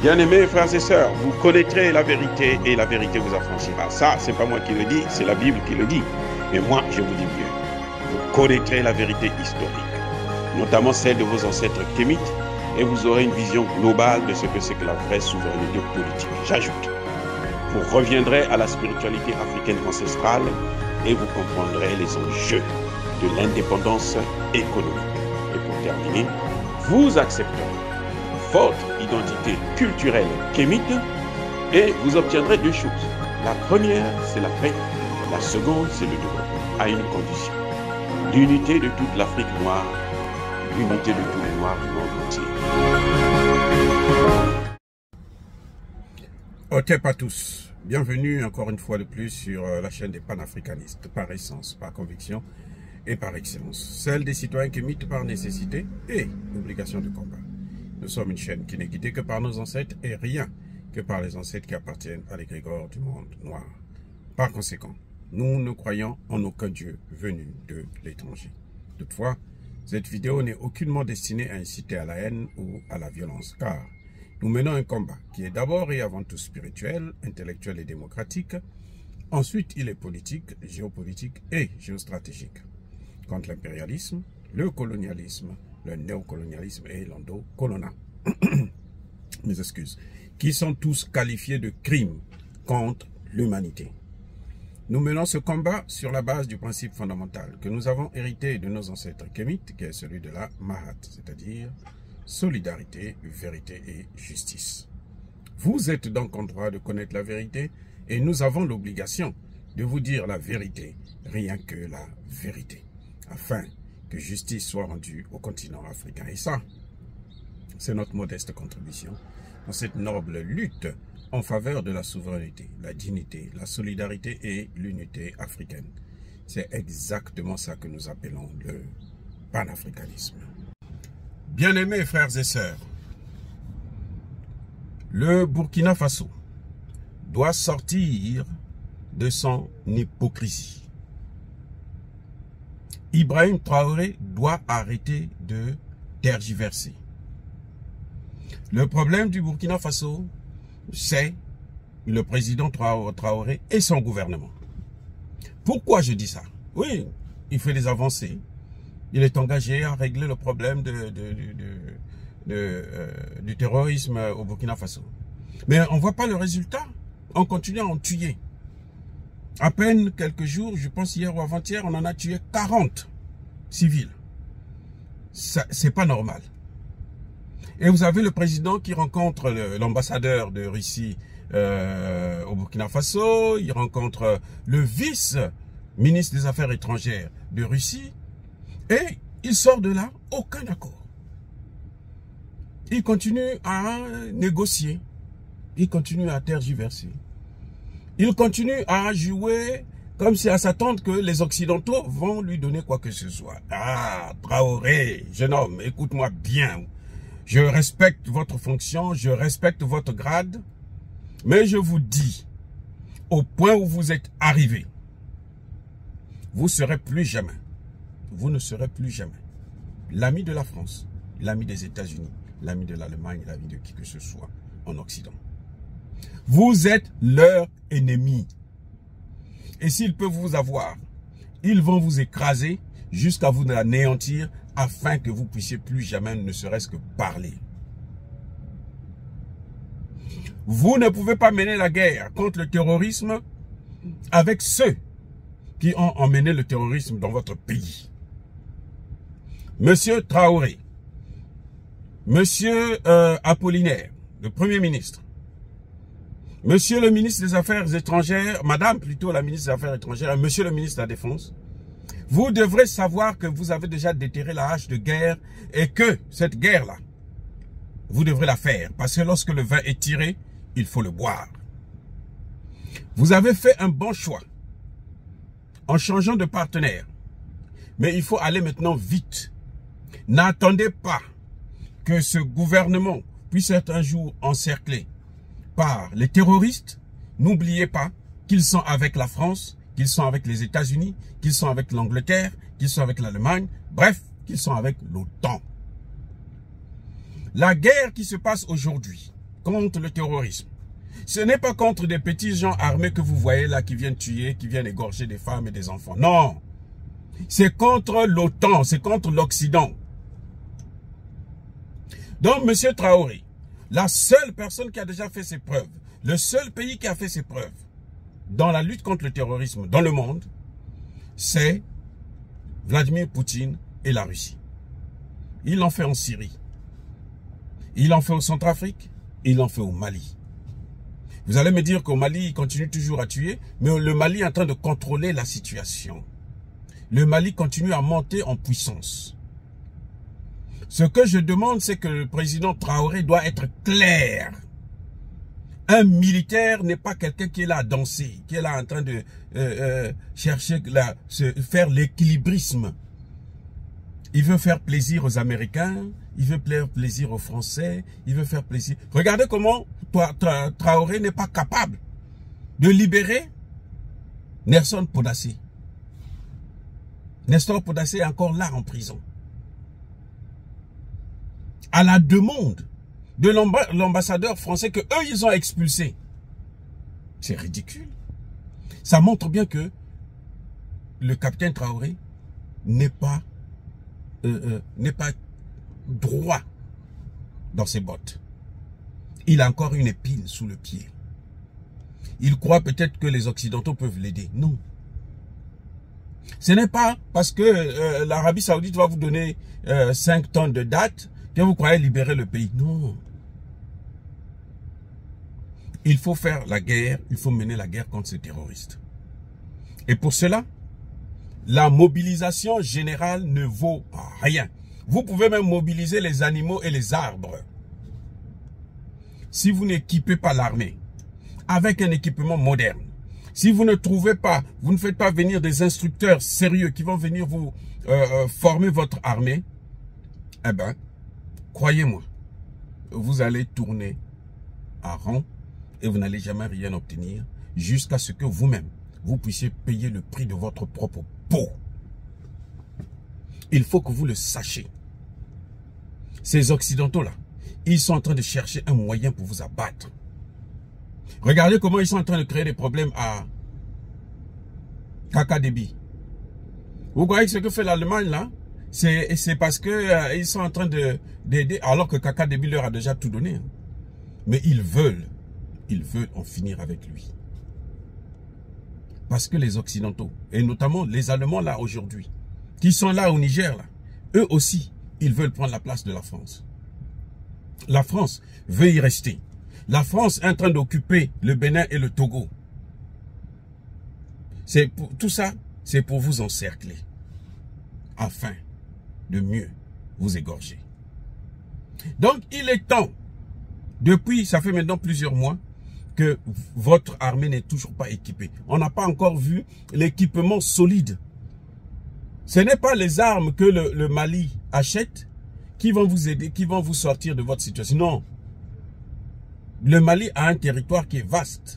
Bien-aimés frères et sœurs, vous connaîtrez la vérité et la vérité vous affranchira. Ça, c'est pas moi qui le dis, c'est la Bible qui le dit. Mais moi, je vous dis mieux. Vous connaîtrez la vérité historique, notamment celle de vos ancêtres kémites, et vous aurez une vision globale de ce que c'est que la vraie souveraineté politique. J'ajoute, vous reviendrez à la spiritualité africaine ancestrale et vous comprendrez les enjeux de l'indépendance économique. Et pour terminer, vous accepterez votre identité culturelle kémite et vous obtiendrez deux choses. La première, c'est la paix. La seconde, c'est le développement, à une condition. L'unité de toute l'Afrique noire, l'unité de tous les Noirs du monde entier. Ok, pas tous. Bienvenue encore une fois de plus sur la chaîne des panafricanistes, par essence, par conviction et par excellence. Celle des citoyens kémites par nécessité et obligation de combat. Nous sommes une chaîne qui n'est guidée que par nos ancêtres et rien que par les ancêtres qui appartiennent à l'égrégore du monde noir. Par conséquent, nous ne croyons en aucun Dieu venu de l'étranger. Toutefois, cette vidéo n'est aucunement destinée à inciter à la haine ou à la violence, car nous menons un combat qui est d'abord et avant tout spirituel, intellectuel et démocratique. Ensuite, il est politique, géopolitique et géostratégique. Contre l'impérialisme, le colonialisme, le néocolonialisme et l'endocolona. Mes excuses. Qui sont tous qualifiés de crimes contre l'humanité. Nous menons ce combat sur la base du principe fondamental que nous avons hérité de nos ancêtres kémites, qui est celui de la Mahat, c'est-à-dire solidarité, vérité et justice. Vous êtes donc en droit de connaître la vérité et nous avons l'obligation de vous dire la vérité, rien que la vérité, afin que justice soit rendue au continent africain. Et ça, c'est notre modeste contribution dans cette noble lutte en faveur de la souveraineté, la dignité, la solidarité et l'unité africaine. C'est exactement ça que nous appelons le panafricanisme. Bien-aimés frères et sœurs, le Burkina Faso doit sortir de son hypocrisie. Ibrahim Traoré doit arrêter de tergiverser. Le problème du Burkina Faso, c'est le président Traoré et son gouvernement. Pourquoi je dis ça? Oui, il fait des avancées. Il est engagé à régler le problème du terrorisme au Burkina Faso. Mais on ne voit pas le résultat. On continue à en tuer. À peine quelques jours, je pense hier ou avant-hier, on en a tué 40 civils. C'est pas normal. Et vous avez le président qui rencontre l'ambassadeur de Russie au Burkina Faso, il rencontre le vice-ministre des Affaires étrangères de Russie, et il sort de là, aucun accord. Il continue à négocier, il continue à tergiverser. Il continue à jouer comme si à s'attendre que les Occidentaux vont lui donner quoi que ce soit. Ah, Traoré, jeune homme, écoute-moi bien. Je respecte votre fonction, je respecte votre grade, mais je vous dis, au point où vous êtes arrivé, vous ne serez plus jamais l'ami de la France, l'ami des États-Unis, l'ami de l'Allemagne, l'ami de qui que ce soit en Occident. Vous êtes leur ennemi. Et s'ils peuvent vous avoir, ils vont vous écraser jusqu'à vous anéantir afin que vous puissiez plus jamais ne serait-ce que parler. Vous ne pouvez pas mener la guerre contre le terrorisme avec ceux qui ont emmené le terrorisme dans votre pays. Monsieur Traoré, Monsieur Apollinaire, le Premier ministre, Monsieur le ministre des Affaires étrangères, Madame plutôt la ministre des Affaires étrangères, Monsieur le ministre de la Défense, vous devrez savoir que vous avez déjà déterré la hache de guerre et que cette guerre-là, vous devrez la faire. Parce que lorsque le vin est tiré, il faut le boire. Vous avez fait un bon choix en changeant de partenaire. Mais il faut aller maintenant vite. N'attendez pas que ce gouvernement puisse être un jour encerclé par les terroristes. N'oubliez pas qu'ils sont avec la France, qu'ils sont avec les États-Unis, qu'ils sont avec l'Angleterre, qu'ils sont avec l'Allemagne, bref, qu'ils sont avec l'OTAN. La guerre qui se passe aujourd'hui contre le terrorisme. Ce n'est pas contre des petits gens armés que vous voyez là qui viennent tuer, qui viennent égorger des femmes et des enfants. Non. C'est contre l'OTAN, c'est contre l'Occident. Donc, M. Traoré, la seule personne qui a déjà fait ses preuves, le seul pays qui a fait ses preuves dans la lutte contre le terrorisme dans le monde, c'est Vladimir Poutine et la Russie. Il en fait en Syrie. Il en fait au Centrafrique. Il en fait au Mali. Vous allez me dire qu'au Mali, il continue toujours à tuer, mais le Mali est en train de contrôler la situation. Le Mali continue à monter en puissance. Ce que je demande, c'est que le président Traoré doit être clair. Un militaire n'est pas quelqu'un qui est là à danser, qui est là en train de chercher, faire l'équilibrisme. Il veut faire plaisir aux Américains, il veut faire plaisir aux Français, il veut faire plaisir. Regardez comment Traoré n'est pas capable de libérer Nelson Podassi. Nestor Podassi est encore là en prison. À la demande de l'ambassadeur français que eux ils ont expulsé. C'est ridicule. Ça montre bien que le capitaine Traoré n'est pas droit dans ses bottes. Il a encore une épine sous le pied. Il croit peut-être que les Occidentaux peuvent l'aider. Non. Ce n'est pas parce que l'Arabie Saoudite va vous donner 5 tonnes de dattes que vous croyez libérer le pays. Non. Il faut faire la guerre, il faut mener la guerre contre ces terroristes. Et pour cela, la mobilisation générale ne vaut rien. Vous pouvez même mobiliser les animaux et les arbres. Si vous n'équipez pas l'armée avec un équipement moderne, si vous ne trouvez pas, vous ne faites pas venir des instructeurs sérieux qui vont venir vous former votre armée, eh bien, croyez-moi, vous allez tourner à rond et vous n'allez jamais rien obtenir jusqu'à ce que vous-même, vous puissiez payer le prix de votre propre peau. Il faut que vous le sachiez. Ces Occidentaux-là, ils sont en train de chercher un moyen pour vous abattre. Regardez comment ils sont en train de créer des problèmes à Kaka Déby. Vous voyez ce que fait l'Allemagne là? C'est parce que ils sont en train d'aider, alors que Kaka Déby leur a déjà tout donné. Hein. Mais ils veulent en finir avec lui. Parce que les Occidentaux, et notamment les Allemands là aujourd'hui, qui sont là au Niger là, eux aussi, ils veulent prendre la place de la France. La France veut y rester. La France est en train d'occuper le Bénin et le Togo. Tout ça, c'est pour vous encercler, afin de mieux vous égorger. Donc, il est temps, depuis, ça fait maintenant plusieurs mois, que votre armée n'est toujours pas équipée. On n'a pas encore vu l'équipement solide. Ce n'est pas les armes que le Mali achète qui vont vous aider, qui vont vous sortir de votre situation. Non. Le Mali a un territoire qui est vaste,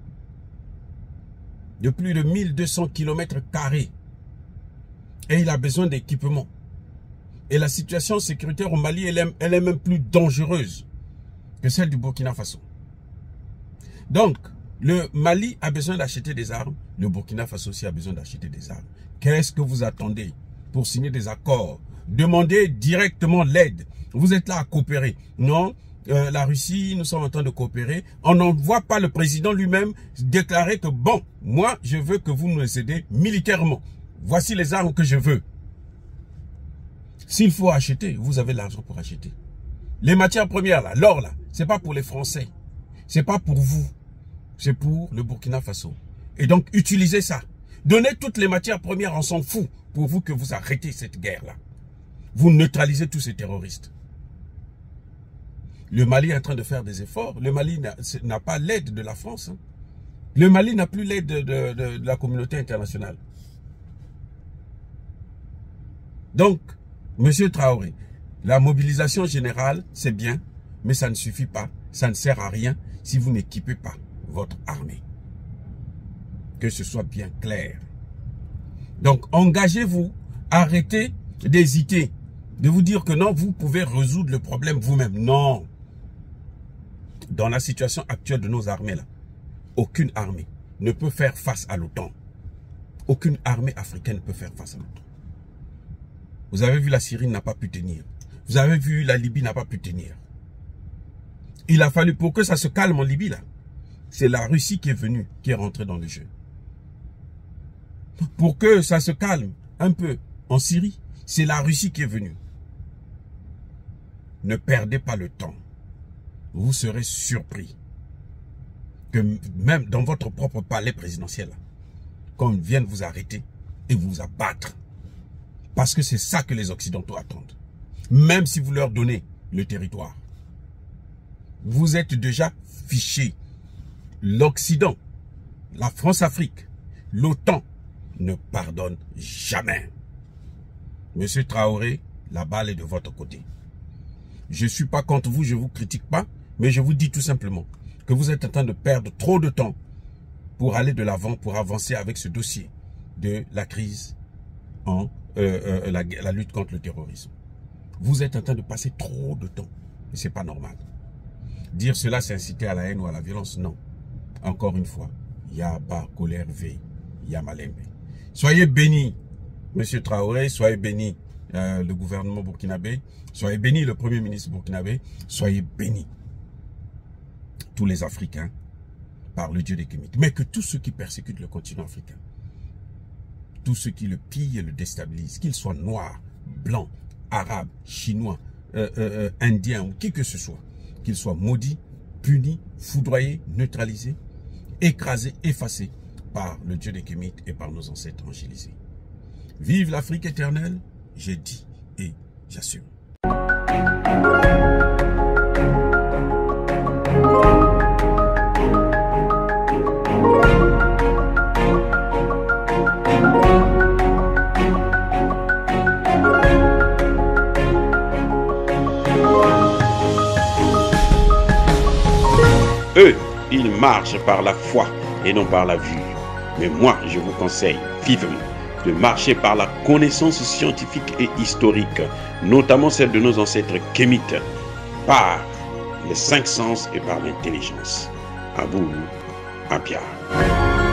de plus de 1200 km². Et il a besoin d'équipements. Et la situation sécuritaire au Mali, elle est même plus dangereuse que celle du Burkina Faso. Donc, le Mali a besoin d'acheter des armes, le Burkina Faso aussi a besoin d'acheter des armes. Qu'est-ce que vous attendez pour signer des accords? Demandez directement l'aide. Vous êtes là à coopérer. Non, la Russie, nous sommes en train de coopérer. On n'envoie pas le président lui-même déclarer que bon, moi, je veux que vous nous aidez militairement. Voici les armes que je veux. S'il faut acheter, vous avez l'argent pour acheter. Les matières premières, là, l'or, là, c'est pas pour les Français. C'est pas pour vous. C'est pour le Burkina Faso. Et donc, utilisez ça. Donnez toutes les matières premières, on s'en fout, pour vous que vous arrêtez cette guerre-là. Vous neutralisez tous ces terroristes. Le Mali est en train de faire des efforts. Le Mali n'a pas l'aide de la France. Hein. Le Mali n'a plus l'aide de la communauté internationale. Donc, Monsieur Traoré, la mobilisation générale, c'est bien, mais ça ne suffit pas. Ça ne sert à rien si vous n'équipez pas votre armée. Que ce soit bien clair. Donc, engagez-vous, arrêtez d'hésiter, de vous dire que non, vous pouvez résoudre le problème vous-même. Non. Dans la situation actuelle de nos armées, là, aucune armée ne peut faire face à l'OTAN. Aucune armée africaine ne peut faire face à l'OTAN. Vous avez vu, la Syrie n'a pas pu tenir. Vous avez vu, la Libye n'a pas pu tenir. Il a fallu, pour que ça se calme en Libye, là, c'est la Russie qui est venue, qui est rentrée dans le jeu. Pour que ça se calme un peu en Syrie, c'est la Russie qui est venue. Ne perdez pas le temps. Vous serez surpris que même dans votre propre palais présidentiel, qu'on vienne vous arrêter et vous abattre. Parce que c'est ça que les Occidentaux attendent. Même si vous leur donnez le territoire. Vous êtes déjà fichés. L'Occident, la France-Afrique, l'OTAN ne pardonne jamais. Monsieur Traoré, la balle est de votre côté. Je ne suis pas contre vous, je ne vous critique pas, mais je vous dis tout simplement que vous êtes en train de perdre trop de temps pour aller de l'avant, pour avancer avec ce dossier de la crise en la lutte contre le terrorisme. Vous êtes en train de passer trop de temps et ce n'est pas normal. Dire cela, c'est inciter à la haine ou à la violence, non. Encore une fois, il y a pas colère V, il y a Malembe. Soyez bénis, Monsieur Traoré, soyez bénis le gouvernement burkinabé, soyez bénis le Premier ministre burkinabé, soyez bénis tous les Africains par le Dieu des Kémites. Mais que tous ceux qui persécutent le continent africain, tous ceux qui le pillent et le déstabilisent, qu'ils soient noirs, blancs, arabes, chinois, indiens ou qui que ce soit, qu'ils soient maudits, punis, foudroyés, neutralisés, écrasés, effacés par le Dieu des Kémites et par nos ancêtres angélisés. Vive l'Afrique éternelle, j'ai dit et j'assume. Eux, ils marchent par la foi et non par la vue. Mais moi, je vous conseille vivement de marcher par la connaissance scientifique et historique, notamment celle de nos ancêtres kémites, par les 5 sens et par l'intelligence. À vous, Apia.